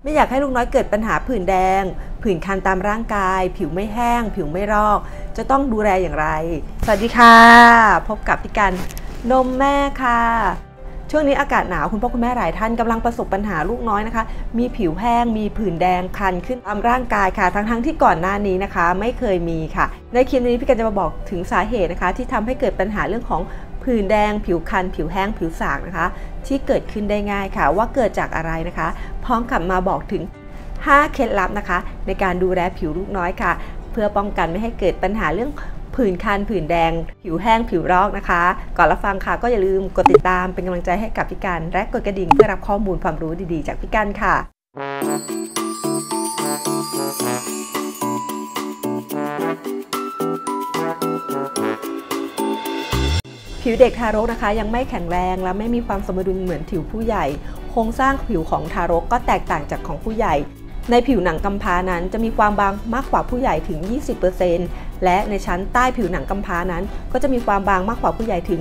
ไม่อยากให้ลูกน้อยเกิดปัญหาผื่นแดงผื่นคันตามร่างกายผิวไม่แห้งผิวไม่รอกจะต้องดูแลอย่างไรสวัสดีค่ะพบกับพี่กันนมแม่ค่ะช่วงนี้อากาศหนาวคุณพ่อคุณแม่หลายท่านกำลังประสบปัญหาลูกน้อยนะคะมีผิวแห้งมีผื่นแดงคันขึ้นตามร่างกายค่ะทั้งที่ก่อนหน้านี้นะคะไม่เคยมีค่ะในคลิปนี้พี่กันจะมาบอกถึงสาเหตุนะคะที่ทำให้เกิดปัญหาเรื่องของผื่นแดงผิวคันผิวแห้งผิวสากนะคะที่เกิดขึ้นได้ง่ายค่ะว่าเกิดจากอะไรนะคะพร้อมกับมาบอกถึง5 เคล็ดลับนะคะในการดูแลผิวลูกน้อยค่ะเพื่อป้องกันไม่ให้เกิดปัญหาเรื่องผื่นคันผื่นแดงผิวแห้งผิวรอกนะคะก่อนรับฟังค่ะก็อย่าลืมกดติดตามเป็นกำลังใจให้กับพี่กันและกดกระดิ่งเพื่อรับข้อมูลความรู้ดีๆจากพี่กันค่ะผิวเด็กทารกนะคะยังไม่แข็งแรงและไม่มีความสมดุลเหมือนผิวผู้ใหญ่โครงสร้างผิวของทารกก็แตกต่างจากของผู้ใหญ่ในผิวหนังกำพร้านั้นจะมีความบางมากกว่าผู้ใหญ่ถึง 20% และในชั้นใต้ผิวหนังกำพร้านั้นก็จะมีความบางมากกว่าผู้ใหญ่ถึง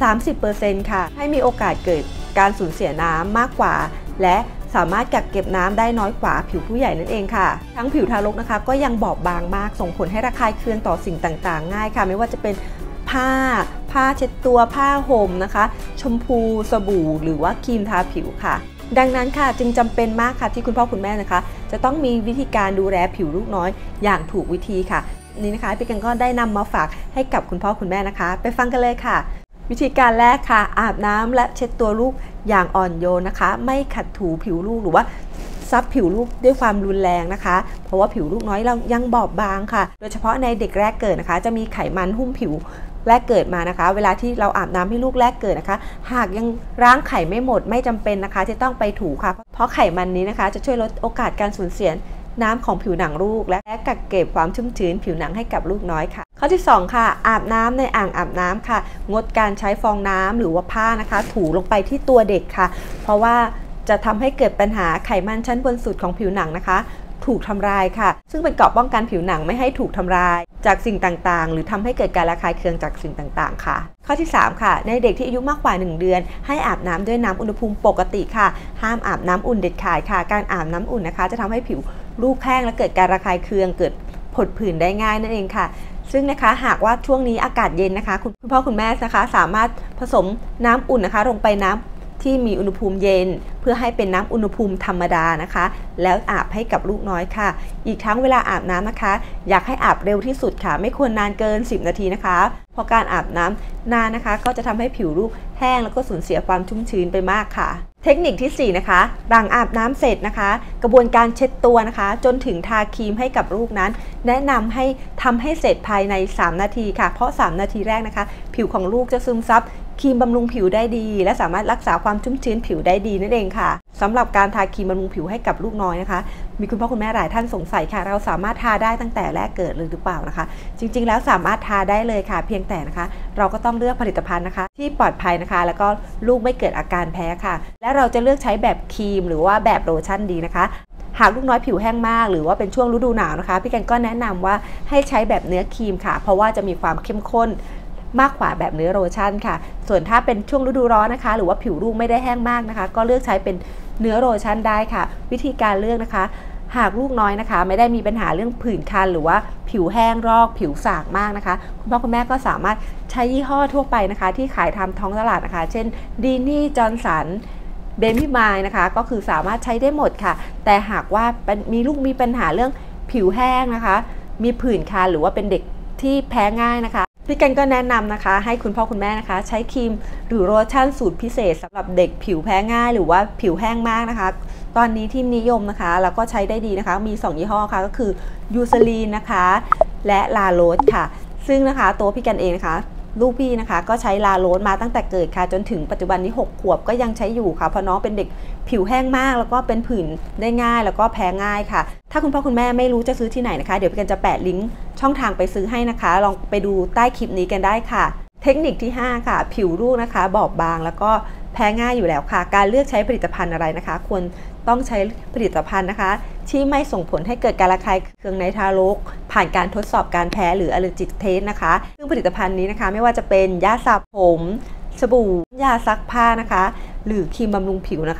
30% ค่ะให้มีโอกาสเกิดการสูญเสียน้ำมากกว่าและสามารถกักเก็บน้ำได้น้อยกว่าผิวผู้ใหญ่นั่นเองค่ะทั้งผิวทารกนะคะก็ยังบอบบางมากส่งผลให้ระคายเคืองต่อสิ่งต่างๆง่ายค่ะไม่ว่าจะเป็นผ้าเช็ดตัวผ้าห่มนะคะชมพูสบู่หรือว่าครีมทาผิวค่ะดังนั้นค่ะจึงจำเป็นมากค่ะที่คุณพ่อคุณแม่นะคะจะต้องมีวิธีการดูแลผิวลูกน้อยอย่างถูกวิธีค่ะนี่นะคะพี่กันก็ได้นำมาฝากให้กับคุณพ่อคุณแม่นะคะไปฟังกันเลยค่ะวิธีการแรกค่ะอาบน้ำและเช็ดตัวลูกอย่างอ่อนโยนนะคะไม่ขัดถูผิวลูกหรือว่าซับผิวลูกด้วยความรุนแรงนะคะเพราะว่าผิวลูกน้อยเรายังบอบบางค่ะโดยเฉพาะในเด็กแรกเกิดนะคะจะมีไขมันหุ้มผิวแรกเกิดมานะคะเวลาที่เราอาบน้ำให้ลูกแรกเกิดนะคะหากยังล้างไข่ไม่หมดไม่จำเป็นนะคะที่ต้องไปถูค่ะเพราะไขมันนี้นะคะจะช่วยลดโอกาสการสูญเสียน้ำของผิวหนังลูกและกักเก็บความชุ่มชื้นผิวหนังให้กับลูกน้อยค่ะข้อที่2ค่ะอาบน้ำในอ่างอาบน้ำค่ะงดการใช้ฟองน้ำหรือว่าผ้านะคะถูลงไปที่ตัวเด็กค่ะเพราะว่าจะทำให้เกิดปัญหาไขมันชั้นบนสุดของผิวหนังนะคะถูกทำลายค่ะซึ่งเป็นเกราะป้องกันผิวหนังไม่ให้ถูกทำลายจากสิ่งต่างๆหรือทำให้เกิดการระคายเคืองจากสิ่งต่างๆค่ะข้อที่3ค่ะในเด็กที่อายุมากกว่า1 เดือนให้อาบน้ำด้วยน้ำอุณหภูมิปกติค่ะห้ามอาบน้ำอุ่นเด็ดขาดค่ะการอาบน้ำอุ่นนะคะจะทำให้ผิวลูกแห้งและเกิดการระคายเคืองเกิดผดผื่นได้ง่ายนั่นเองค่ะซึ่งนะคะหากว่าช่วงนี้อากาศเย็นนะคะคุณพ่อคุณแม่นะคะสามารถผสมน้ำอุ่นนะคะลงไปน้ำที่มีอุณหภูมิเย็นเพื่อให้เป็นน้ำอุณหภูมิธรรมดานะคะแล้วอาบให้กับลูกน้อยค่ะอีกทั้งเวลาอาบน้ำนะคะอยากให้อาบเร็วที่สุดค่ะไม่ควรนานเกิน10 นาทีนะคะเพราะการอาบน้ำนานนะคะก็จะทำให้ผิวลูกแห้งแล้วก็สูญเสียความชุ่มชื้นไปมากค่ะเทคนิคที่4นะคะหลังอาบน้ำเสร็จนะคะกระบวนการเช็ดตัวนะคะจนถึงทาครีมให้กับลูกนั้นแนะนำให้ทำให้เสร็จภายใน3 นาทีค่ะเพราะ3 นาทีแรกนะคะผิวของลูกจะซึมซับครีมบำรุงผิวได้ดีและสามารถรักษาความชุ่มชื้นผิวได้ดีนั่นเองค่ะสำหรับการทาครีมบำรุงผิวให้กับลูกน้อยนะคะมีคุณพ่อคุณแม่หลายท่านสงสัยค่ะเราสามารถทาได้ตั้งแต่แรกเกิดหรือเปล่านะคะจริงๆแล้วสามารถทาได้เลยค่ะเพียงแต่นะคะเราก็ต้องเลือกผลิตภัณฑ์นะคะที่ปลอดภัยนะคะแล้วก็ลูกไม่เกิดอาการแพ้ค่ะและเราจะเลือกใช้แบบครีมหรือว่าแบบโลชั่นดีนะคะหากลูกน้อยผิวแห้งมากหรือว่าเป็นช่วงฤดูหนาวนะคะพี่กันก็แนะนำว่าให้ใช้แบบเนื้อครีมค่ะเพราะว่าจะมีความเข้มข้นมากกว่าแบบเนื้อโลชั่นค่ะส่วนถ้าเป็นช่วงฤดูร้อนนะคะหรือว่าผิวลูกไม่ได้แห้งมากนะคะก็เลือกใช้เป็นเนื้อโลชั่นได้ค่ะวิธีการเลือกนะคะหากลูกน้อยนะคะไม่ได้มีปัญหาเรื่องผื่นคันหรือว่าผิวแห้งรอกผิวสากมากนะคะคุณพ่อคุณแม่ก็สามารถใช้ยี่ห้อทั่วไปนะคะที่ขายตามท้องตลาดนะคะเช่นดีนี่จอห์นสันเบบี้มายนะคะก็คือสามารถใช้ได้หมดค่ะแต่หากว่ามีลูกมีปัญหาเรื่องผิวแห้งนะคะมีผื่นคันหรือว่าเป็นเด็กที่แพ้ง่ายนะคะพี่กันก็แนะนำนะคะให้คุณพ่อคุณแม่นะคะใช้ครีมหรือโลชั่นสูตรพิเศษสำหรับเด็กผิวแพ้ง่ายหรือว่าผิวแห้งมากนะคะตอนนี้ที่นิยมนะคะแล้วก็ใช้ได้ดีนะคะมี2 ยี่ห้อค่ะก็คือยูซาลีนนะคะและลาโรสค่ะซึ่งนะคะตัวพี่กันเองนะคะลูกพี่นะคะก็ใช้ลาโรสมาตั้งแต่เกิดค่ะจนถึงปัจจุบันนี้6 ขวบก็ยังใช้อยู่ค่ะเพราะน้องเป็นเด็กผิวแห้งมากแล้วก็เป็นผื่นได้ง่ายแล้วก็แพ้ง่ายค่ะถ้าคุณพ่อคุณแม่ไม่รู้จะซื้อที่ไหนนะคะเดี๋ยวพี่กันจะแปะลิงก์ช่องทางไปซื้อให้นะคะลองไปดูใต้คลิปนี้กันได้ค่ะเทคนิคที่5ค่ะผิวลูกนะคะบอบบางแล้วก็แพ้ง่ายอยู่แล้วค่ะการเลือกใช้ผลิตภัณฑ์อะไรนะคะควรต้องใช้ผลิตภัณฑ์นะคะที่ไม่ส่งผลให้เกิดการระคายเคืองในทารกผ่านการทดสอบการแพ้หรือallergic testนะคะซึ่งผลิตภัณฑ์นี้นะคะไม่ว่าจะเป็นยาสระผมสบู่ยาซักผ้านะคะหรือครีมบำรุงผิวนะคะ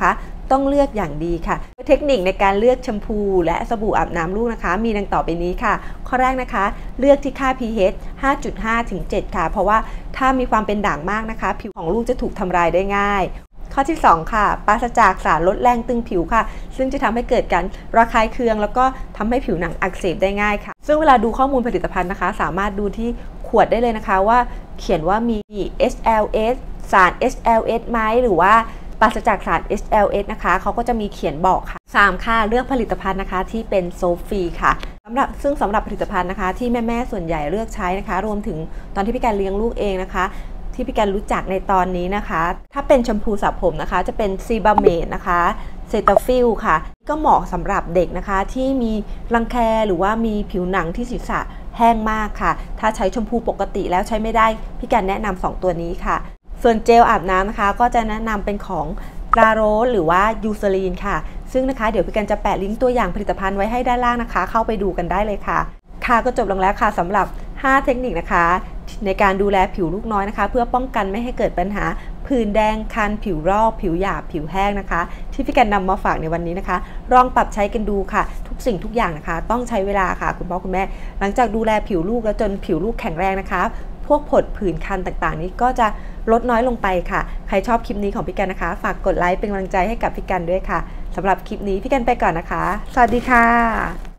ต้องเลือกอย่างดีค่ะเทคนิคในการเลือกแชมพูและสบู่อาบน้ำลูกนะคะมีดังต่อไปนี้ค่ะข้อแรกนะคะเลือกที่ค่า pH 5.5 ถึง 7 ค่ะเพราะว่าถ้ามีความเป็นด่างมากนะคะผิวของลูกจะถูกทำลายได้ง่ายข้อที่2ค่ะปราศจากสารลดแรงตึงผิวค่ะซึ่งจะทำให้เกิดการระคายเคืองแล้วก็ทำให้ผิวหนังอักเสบได้ง่ายค่ะซึ่งเวลาดูข้อมูลผลิตภัณฑ์นะคะสามารถดูที่ขวดได้เลยนะคะว่าเขียนว่ามี SLS สาร SLS ไหมหรือว่าปราศจากสาร SLS นะคะเขาก็จะมีเขียนบอกค่ะ3ค่ะเลือกผลิตภัณฑ์นะคะที่เป็นโซฟรีค่ะสำหรับผลิตภัณฑ์นะคะที่แม่ส่วนใหญ่เลือกใช้นะคะรวมถึงตอนที่พี่การเลี้ยงลูกเองนะคะที่พี่การรู้จักในตอนนี้นะคะถ้าเป็นแชมพูสระผมนะคะจะเป็นซีบาเมดนะคะเซตาฟิลค่ะก็เหมาะสำหรับเด็กนะคะที่มีรังแคหรือว่ามีผิวหนังที่ศีรษะแห้งมากค่ะถ้าใช้แชมพูปกติแล้วใช้ไม่ได้พี่การแนะนำ2ตัวนี้ค่ะส่วนเจลอาบน้ำนะคะก็จะแนะนำเป็นของลาโรสหรือว่ายูซาลีนค่ะซึ่งนะคะเดี๋ยวพี่กันจะแปะลิงก์ตัวอย่างผลิตภัณฑ์ไว้ให้ด้านล่างนะคะเข้าไปดูกันได้เลยค่ะค่ะก็จบลงแล้วค่ะสำหรับ5เทคนิคนะคะในการดูแลผิวลูกน้อยนะคะเพื่อป้องกันไม่ให้เกิดปัญหาผื่นแดงคันผิวรอกผิวหยาบผิวแห้งนะคะที่พี่กันนำมาฝากในวันนี้นะคะลองปรับใช้กันดูค่ะทุกสิ่งทุกอย่างนะคะต้องใช้เวลาค่ะคุณพ่อคุณแม่หลังจากดูแลผิวลูกแล้วจนผิวลูกแข็งแรงนะคะพวกผดผื่นคันต่างๆนี้ก็จะลดน้อยลงไปค่ะใครชอบคลิปนี้ของพี่กันนะคะฝากกดไลค์เป็นกำลังใจให้กับพี่กันด้วยค่ะสำหรับคลิปนี้พี่กันไปก่อนนะคะสวัสดีค่ะ